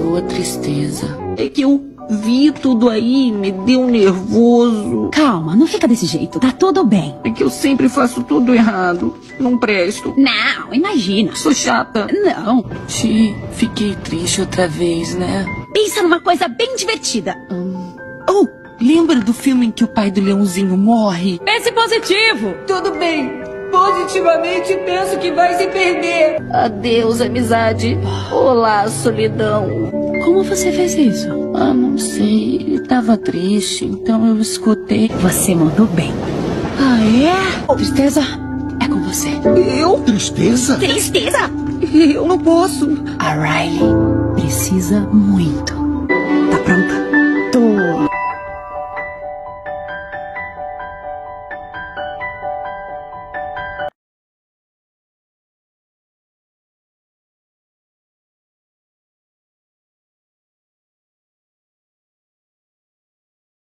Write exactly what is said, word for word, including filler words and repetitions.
matou a tristeza. É que eu vi tudo aí, me deu nervoso. Calma, não fica desse jeito, tá tudo bem. É que eu sempre faço tudo errado. Não presto. Não, imagina. Sou chata. Não. Ti, fiquei triste outra vez, né? Pensa numa coisa bem divertida. Hum. Oh, lembra do filme em que o pai do leãozinho morre? Pense positivo. Tudo bem. Positivamente penso que vai se perder. Adeus, amizade. Olá, solidão. Como você fez isso? Ah, não sei. Ele tava triste, então eu escutei. Você mandou bem. Ah, é? Tristeza, é com você. Eu? Tristeza? Tristeza? Eu não posso. A Riley precisa muito. Tá pronta?